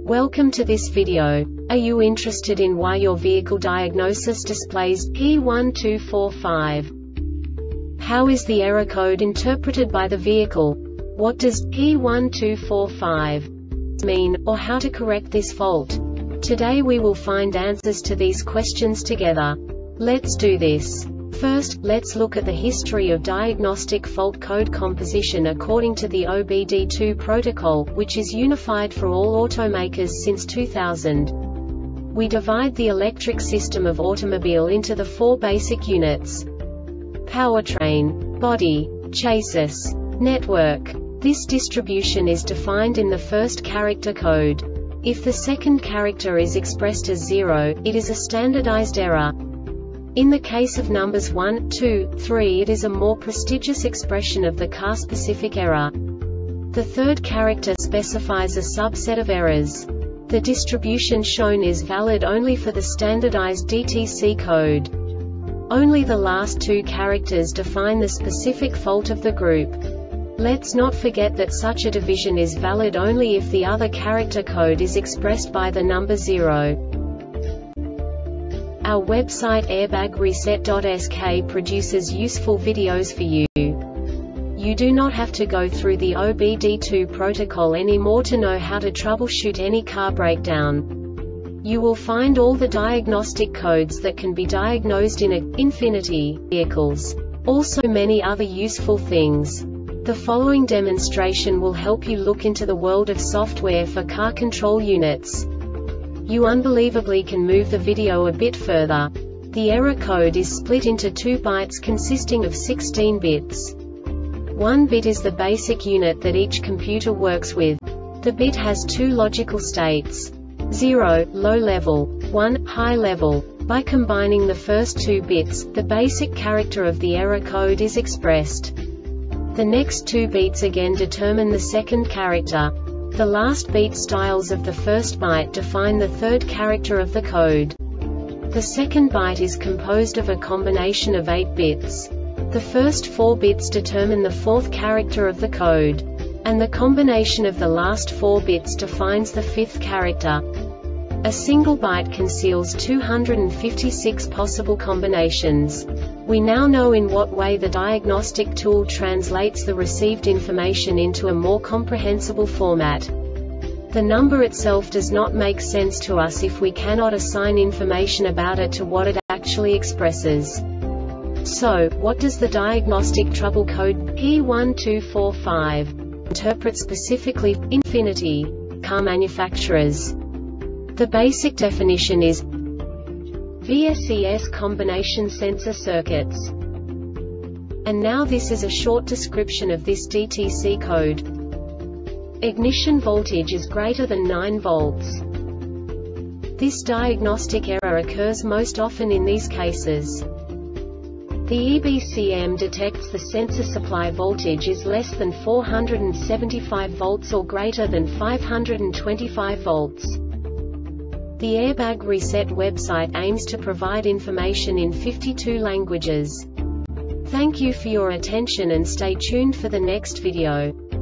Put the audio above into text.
Welcome to this video. Are you interested in why your vehicle diagnosis displays P1245? How is the error code interpreted by the vehicle? What does P1245 mean, or how to correct this fault? Today we will find answers to these questions together. Let's do this. First, let's look at the history of diagnostic fault code composition according to the OBD2 protocol, which is unified for all automakers since 2000. We divide the electric system of automobile into the four basic units: powertrain, body, chassis, network. This distribution is defined in the first character code. If the second character is expressed as 0, it is a standardized error. In the case of numbers 1, 2, 3, it is a more prestigious expression of the car-specific error. The third character specifies a subset of errors. The distribution shown is valid only for the standardized DTC code. Only the last two characters define the specific fault of the group. Let's not forget that such a division is valid only if the other character code is expressed by the number 0. Our website airbagreset.sk produces useful videos for you. You do not have to go through the OBD2 protocol anymore to know how to troubleshoot any car breakdown. You will find all the diagnostic codes that can be diagnosed in Infiniti vehicles. Also many other useful things. The following demonstration will help you look into the world of software for car control units. You unbelievably can move the video a bit further. The error code is split into 2 bytes consisting of 16 bits. 1 bit is the basic unit that each computer works with. The bit has 2 logical states: 0, low level, 1, high level. By combining the first 2 bits, the basic character of the error code is expressed. The next 2 beats again determine the second character. The last beat styles of the first byte define the third character of the code. The second byte is composed of a combination of 8 bits. The first 4 bits determine the fourth character of the code. And the combination of the last 4 bits defines the fifth character. A single byte conceals 256 possible combinations. We now know in what way the diagnostic tool translates the received information into a more comprehensible format. The number itself does not make sense to us if we cannot assign information about it to what it actually expresses. So, what does the diagnostic trouble code P1245 interpret specifically for Infiniti car manufacturers? The basic definition is VSES combination sensor circuits. And now this is a short description of this DTC code. Ignition voltage is greater than 9 volts. This diagnostic error occurs most often in these cases. The EBCM detects the sensor supply voltage is less than 475 volts or greater than 525 volts. The Airbag Reset website aims to provide information in 52 languages. Thank you for your attention and stay tuned for the next video.